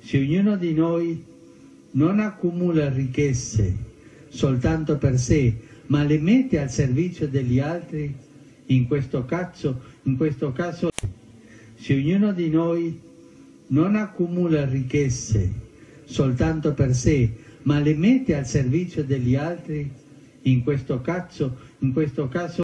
Se ognuno di noi non accumula ricchezze soltanto per sé, ma le mette al servizio degli altri, in questo caso, se ognuno di noi non accumula ricchezze soltanto per sé, ma le mette al servizio degli altri, in questo caso